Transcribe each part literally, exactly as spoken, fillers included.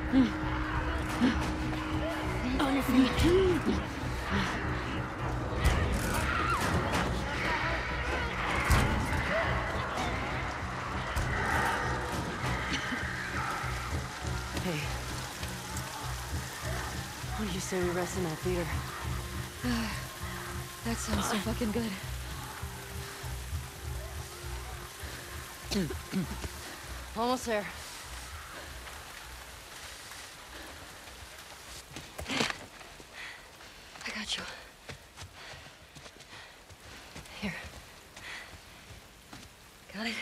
On your feet. Hey. What do you say we rest in that theater? That sounds so fucking good. Almost there. I got you. Here. Got it?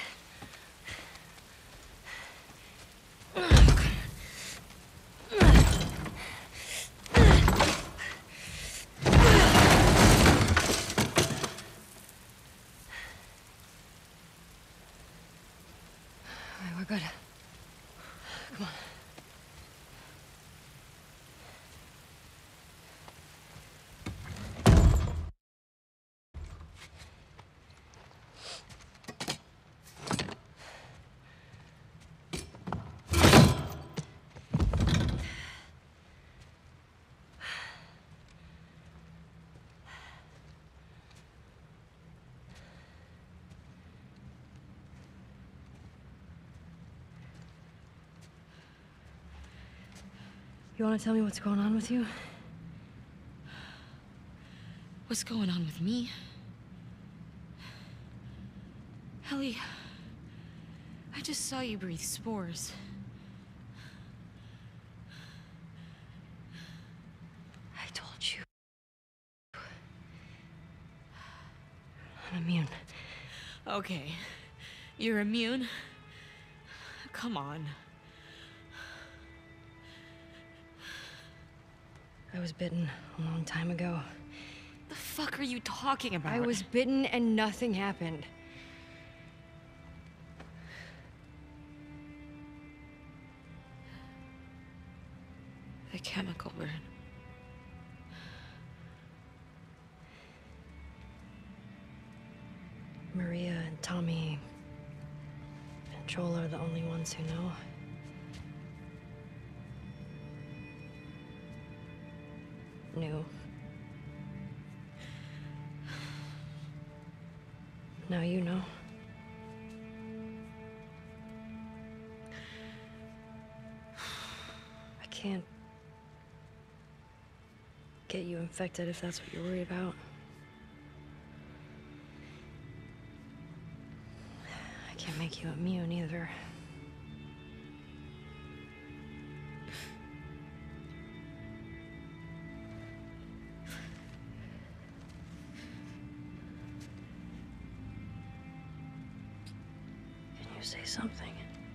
We're good. Come on. You want to tell me what's going on with you? What's going on with me? Ellie, I just saw you breathe spores. I told you. I'm immune. Okay, you're immune? Come on. I was bitten a long time ago. The fuck are you talking about? I was bitten and nothing happened. The chemical burn. Maria and Tommy and Joel are the only ones who know. Knew. Now you know. I can't get you infected if that's what you're worried about. I can't make you immune either. Say something.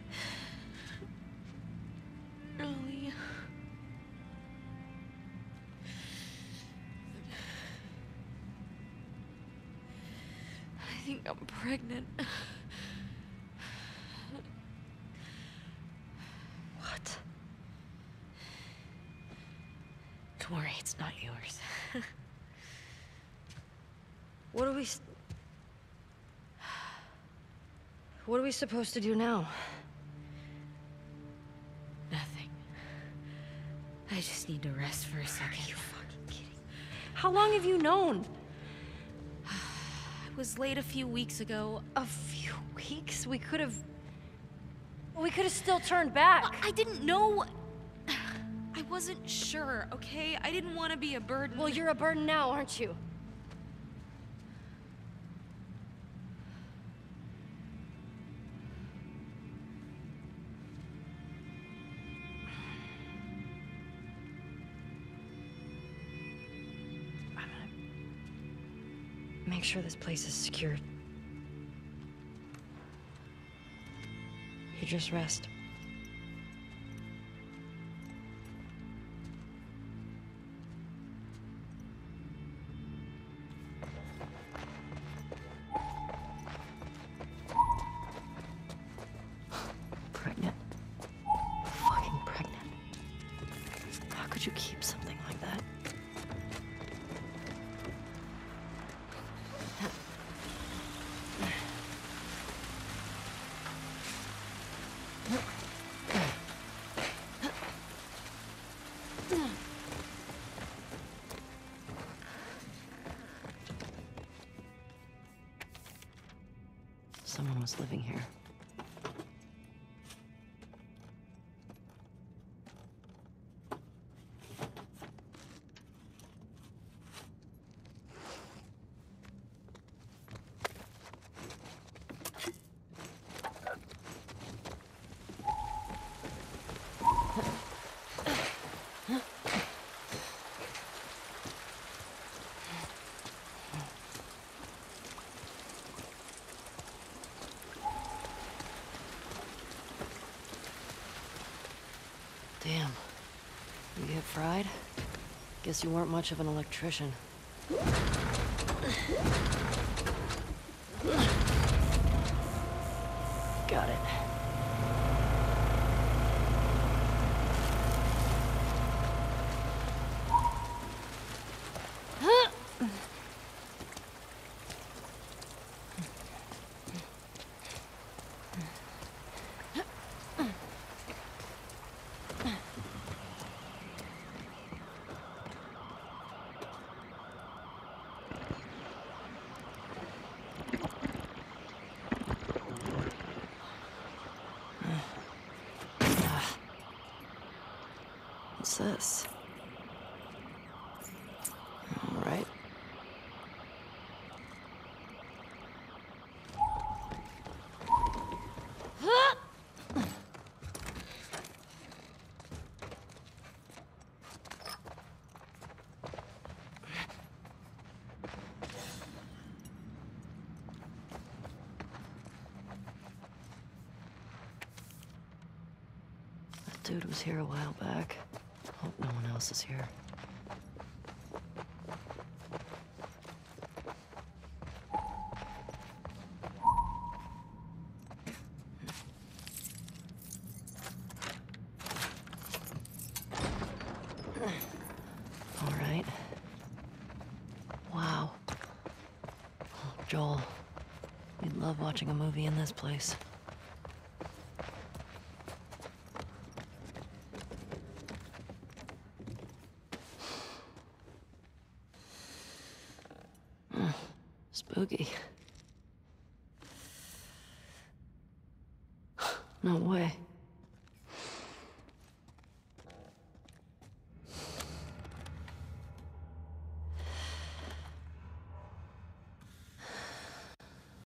Ellie. I think I'm pregnant. What? Don't worry, it's not yours. What are we... What are we supposed to do now? Nothing. I just need to rest for a second. Are you fucking kidding me? How long have you known? I was late a few weeks ago. A few weeks? We could have... We could have still turned back. I didn't know... I wasn't sure, okay? I didn't want to be a burden. Well, you're a burden now, aren't you? Make sure this place is secured. You just rest. Pregnant. Fucking pregnant. How could you keep something like that? was living here. Damn. You get fried? Guess you weren't much of an electrician. Got it. What's this? All right. That dude was here a while back. Hope no one else is here. All right. Wow. Joel, you'd love watching a movie in this place. Spooky. No way.